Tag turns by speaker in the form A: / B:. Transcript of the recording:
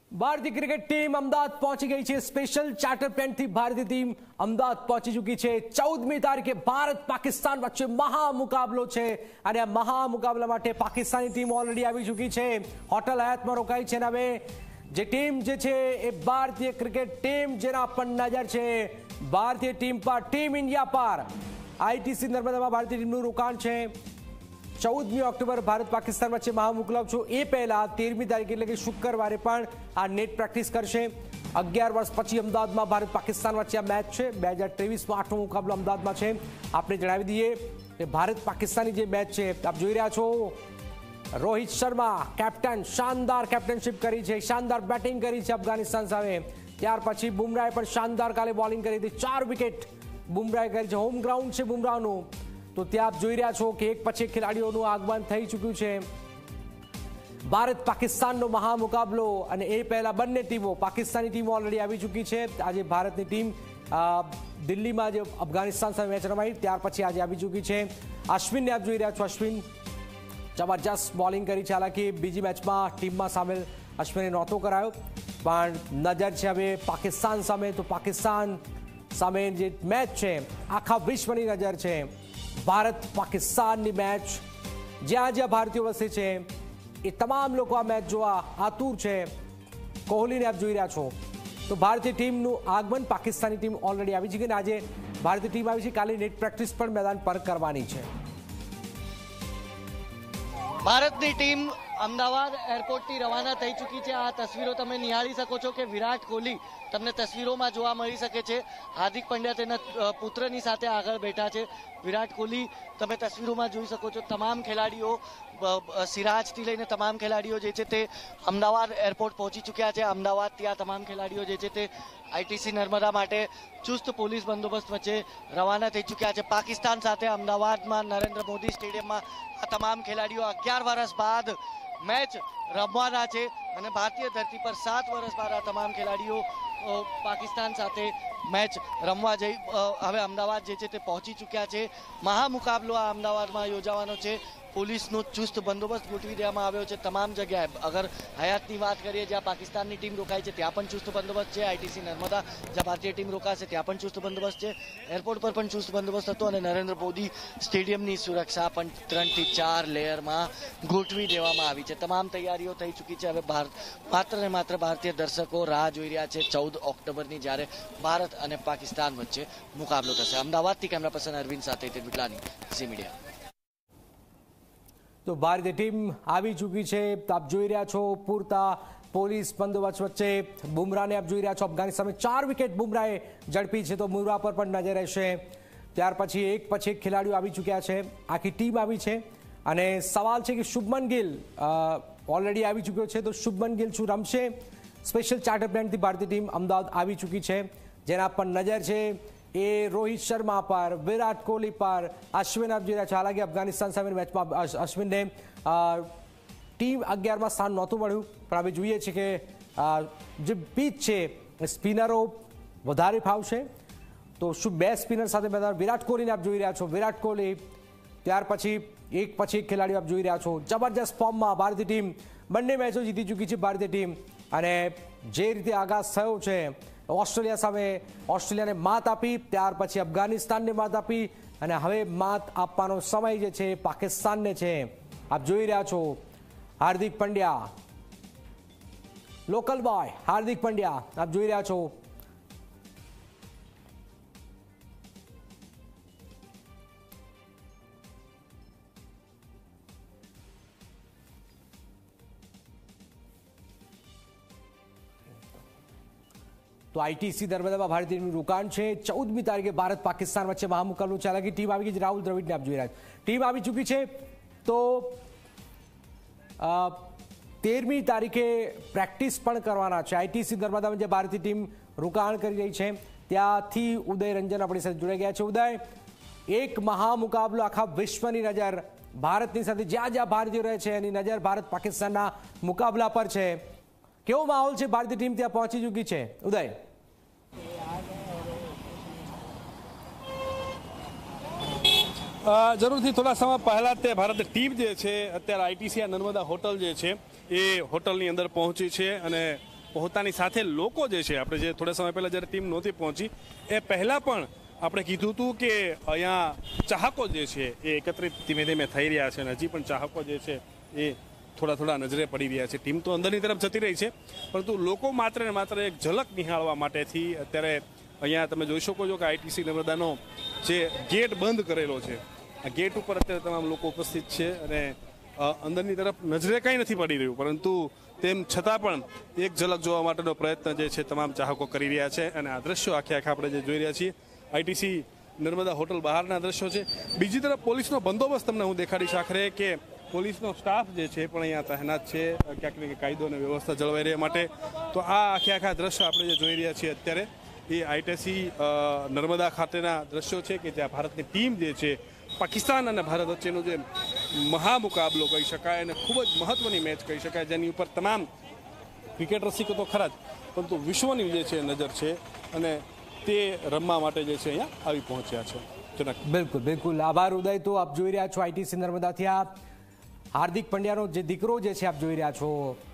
A: भारतीय cricket team Ahmedabad पहुंची गई है। स्पेशल चार्टर प्लेन थी भारतीय टीम अहमदाबाद पहुंची चुकी है। 14મી તારીખે ભારત પાકિસ્તાન વચ્ચે મહામુકાબલો છે અને આ મહામુકાબલા માટે પાકિસ્તાની ટીમ ઓલરેડી આવી ચૂકી છે, હોટલ હયાતમાં રોકાઈ છે અને હવે જે ટીમ જે છે એ ભારતીય ક્રિકેટ ટીમ જેના પર નજર છે ભારતીય ટીમ પર, ટીમ ઇન્ડિયા પર આઈટીસી નર્મદામાં ભારતીય ટીમનું રોકાણ છે। 14મી ઓક્ટોબર ભારત પાકિસ્તાન વચ્ચે મહામુકાબલો છો એ પહેલા 13મી તારીખે એટલે કે શુક્રવારે પણ આ નેટ પ્રેક્ટિસ કરશે। 11 વર્ષ પછી અમદાવાદમાં ભારત પાકિસ્તાન વચ્ચે આ મેચ છે। 2023માં 8મો મુકાબલો અમદાવાદમાં છે। આપણે જણાવી દઈએ કે ભારત પાકિસ્તાનની જે મેચ છે આપ જોઈ રહ્યા છો, રોહિત શર્મા કેપ્ટન શાનદાર કેપ્ટનશિપ કરી છે, શાનદાર બેટિંગ કરી છે અફઘાનિસ્તાન સામે। ત્યાર પછી બુમરાહે પણ શાનદાર કાલે બોલિંગ કરી હતી, 4 વિકેટ બુમરાહે કરી છે। હોમ ગ્રાઉન્ડ છે બુમરાહનું, તો ત્યાં આપ જોઈ રહ્યા છો કે એક પછી એક ખેલાડીઓનું આગમન થઈ ચૂક્યું છે। ભારત પાકિસ્તાનનો મહામુકાબલો અને એ પહેલા બંને ટીમો, પાકિસ્તાની ટીમ ઓલરેડી આવી ચૂકી છે। આજે ભારતની ટીમ દિલ્હીમાં જે અફઘાનિસ્તાન સામે મેચ રમાઈ ત્યાર પછી આજે આવી ચૂકી છે। અશ્વિનને આપ જોઈ રહ્યા છો, અશ્વિન જબરજસ્ત બોલિંગ કરી છે। હાલાકી બીજી મેચમાં ટીમમાં સામેલ અશ્વિને નહોતો કરાયો, પણ નજર છે હવે પાકિસ્તાન સામે। તો પાકિસ્તાન સામે જે મેચ છે આખા વિશ્વની નજર છે। ભારત પાકિસ્તાનની મેચ, જ્યાં જ્યાં ભારતીયો વસે છે એ તમામ લોકો આ મેચ જોવા આતુર છે। કોહલીને આપ જોઈ રહ્યા છો, તો ભારતીય ટીમનું આગમન, પાકિસ્તાની ટીમ ઓલરેડી આવી છે કે આજે ભારતીય ટીમ આવી છે, કાલે નેટ પ્રેક્ટિસ પણ મેદાન પર કરવાની છે।
B: ભારતની ટીમ અમદાવાદ એરપોર્ટથી રવાના થઈ ચૂકી છે। આ તસવીરો તમે નિહાળી શકો છો કે વિરાટ કોહલી તમને તસવીરોમાં જોવા મળી શકે છે। હાર્દિક પંડ્યા તેના પુત્રની સાથે આગળ બેઠા છે। વિરાટ કોહલી તમે તસવીરોમાં જોઈ શકો છો। તમામ ખેલાડીઓ, સિરાજથી લઈને તમામ ખેલાડીઓ જે છે તે અમદાવાદ એરપોર્ટ પહોંચી ચૂક્યા છે। અમદાવાદથી આ તમામ ખેલાડીઓ જે છે તે આઈટીસી નર્મદા માટે ચુસ્ત પોલીસ બંદોબસ્ત વચ્ચે રવાના થઈ ચૂક્યા છે। પાકિસ્તાન સાથે અમદાવાદમાં નરેન્દ્ર મોદી સ્ટેડિયમમાં આ તમામ ખેલાડીઓ 11 વર્ષ બાદ મેચ રમવાના છે અને ભારતીય ધરતી પર 7 વર્ષ બાદ આ તમામ ખેલાડીઓ પાકિસ્તાન સાથે મેચ રમવા જઈ હવે અમદાવાદ જે છે તે પહોંચી ચૂક્યા છે। મહામુકાબલો આ અમદાવાદમાં યોજાવાનો છે। પોલીસનો ચુસ્ત બંદોબસ્ત ગોઠવી દેવામાં આવ્યો છે તમામ જગ્યાએ। અગર હયાતની વાત કરીએ, જ્યાં પાકિસ્તાનની ટીમ રોકાય છે ત્યાં પણ ચુસ્ત બંદોબસ્ત છે। આઈટીસી નર્મદા જ્યાં ભારતીય ટીમ રોકાશે ત્યાં પણ ચુસ્ત બંદોબસ્ત છે। એરપોર્ટ પર પણ ચુસ્ત બંદોબસ્ત હતો અને નરેન્દ્ર મોદી સ્ટેડિયમની સુરક્ષા પણ 3 થી 4 લેયરમાં ગોઠવી દેવામાં આવી છે। તમામ તૈયારીઓ થઈ ચૂકી છે। હવે માત્ર ને માત્ર ભારતીય દર્શકો રાહ જોઈ રહ્યા છે 14 ઓક્ટોબરની, જ્યારે ભારત અને પાકિસ્તાન વચ્ચે મુકાબલો થશે। અમદાવાદથી કેમેરા પર્સન અરવિંદ સાથે વિટલાની, ઝી મીડિયા।
A: તો ભારતીય ટીમ આવી ચૂકી છે, આપ જોઈ રહ્યા છો પૂરતા પોલીસ બંદોબસ્ત વચ્ચે। બુમરાહને આપ જોઈ રહ્યા છો, અફઘાનિસ્તાન સામે 4 વિકેટ બુમરાહે ઝડપી છે, તો બુમરાહ પર પણ નજર રહેશે। ત્યાર પછી એક ખેલાડીઓ આવી ચૂક્યા છે, આખી ટીમ આવી છે અને સવાલ છે કે શુભમન ગિલ ઓલરેડી આવી ચૂક્યો છે, તો શુભમન ગિલ શું રમશે? સ્પેશિયલ ચાર્ટર પ્લેનથી ભારતીય ટીમ અમદાવાદ આવી ચૂકી છે, જેના પર નજર છે એ રોહિત શર્મા પર, વિરાટ કોહલી પર, અશ્વિન આપ જોઈ રહ્યા છો। હાલાકી અફઘાનિસ્તાન સામેની મેચમાં અશ્વિનને ટીમ 11માં સ્થાન નહોતું મળ્યું, પણ હવે જોઈએ છે કે જે પીચ છે સ્પિનરો વધારે ફાવશે, તો શું 2 સ્પિનર સાથે મેદાન? વિરાટ કોહલીને આપ જોઈ રહ્યા છો, વિરાટ કોહલી, ત્યાર પછી એક ખેલાડીઓ આપ જોઈ રહ્યા છો। જબરજસ્ત ફોર્મમાં ભારતીય ટીમ, બંને મેચો જીતી ચૂકી છે ભારતીય ટીમ અને જે રીતે આગાજ થયો છે ઓસ્ટ્રેલિયા સામે, ઓસ્ટ્રેલિયાને માત આપી, ત્યાર પછી અફઘાનિસ્તાનને માત આપી અને હવે માત આપવાનો સમય જે છે પાકિસ્તાનને છે। આપ જોઈ રહ્યા છો હાર્દિક પંડ્યા, લોકલ બોય હાર્દિક પંડ્યા આપ જોઈ રહ્યા છો। તો આઈટીસી નર્મદામાં ભારતીય ટીમનું રોકાણ છે। 14મી તારીખે ભારત પાકિસ્તાન વચ્ચે મહામુકાબલો છે। હાલાકી ટીમ આવી ગઈ, રાહુલ દ્રવિડને આપ જોઈ રહ્યા છો, ટીમ આવી ચૂકી છે। તો 13મી તારીખે પ્રેક્ટિસ પણ કરવાના છે। આઈટીસી નર્મદામાં જે ભારતીય ટીમ રોકાણ કરી રહી છે ત્યાંથી ઉદય રંજન આપણી સાથે જોડાઈ ગયા છે। ઉદય, એક મહામુકાબલો, આખા વિશ્વની નજર ભારતની સાથે, જ્યાં જ્યાં ભારતીયો રહે છે એની નજર ભારત પાકિસ્તાનના મુકાબલા પર છે। કેવો માહોલ છે? ભારતીય ટીમ ત્યાં પહોંચી ચૂકી છે, ઉદય?
C: જરૂરથી થોડા સમય પહેલા તે ભારત ટીમ જે છે અત્યારે આઈટીસી નર્મદા હોટલ જે છે એ હોટલની અંદર પહોંચી છે અને પહોંચતાની સાથે લોકો જે છે, આપણે જે થોડા સમય પહેલા જ્યારે ટીમ નહોતી પહોંચી એ પહેલા પણ આપણે કીધું હતું કે અહીંયા ચાહકો જે છે એ એકત્રિત ધીમે ધીમે થઈ રહ્યા છે અને હજી પણ ચાહકો જે છે એ થોડા નજરે પડી રહ્યા છે. ટીમ તો અંદરની તરફ જતી રહી છે, પરંતુ લોકો માત્ર ને માત્ર એક ઝલક નિહાળવા માટેથી અત્યારે અહીંયા તમે જોઈ શકો છો કે આઈટીસી નર્મદાનો જે ગેટ બંધ કરેલો છે, આ ગેટ ઉપર અત્યારે તમામ લોકો ઉપસ્થિત છે અને અંદરની તરફ નજરે કંઈ નથી પડી રહ્યું, પરંતુ તેમ છતાં પણ એક ઝલક જોવા માટેનો પ્રયત્ન જે છે તમામ ચાહકો કરી રહ્યા છે. અને આ દ્રશ્યો આખે આપણે જે જોઈ રહ્યા છીએ આઈટીસી નર્મદા હોટલ બહારના દ્રશ્યો છે. બીજી તરફ પોલીસનો બંદોબસ્ત તમને હું દેખાડીશ આખરે કે પોલીસનો સ્ટાફ જે છે પણ અહીંયા તહેનાત છે ક્યાંક ને ક્યાંક કાયદો અને વ્યવસ્થા જળવાઈ રહ્યા માટે. તો આ આખા દ્રશ્યો આપણે જે જોઈ રહ્યા છીએ અત્યારે એ આઈટીસી નર્મદા ખાતેના દ્રશ્યો છે કે જ્યાં ભારતની ટીમ જે છે પાકિસ્તાન અને ભારત વચ્ચેનો જે મહામુકાબલો કહી શકાય અને ખૂબ જ મહત્વની મેચ કહી શકાય, જેની ઉપર તમામ ક્રિકેટ રસિકો તો ખરા જ, પરંતુ વિશ્વની જે છે નજર છે અને તે રમવા માટે જે છે અહીંયા આવી પહોંચ્યા છે.
A: બિલકુલ આભાર ઉદય. તો આપ જોઈ રહ્યા છો આઈટીસી નર્મદાથી આ હાર્દિક પંડ્યાનો જે દીકરો જે છે આપ જોઈ રહ્યા છો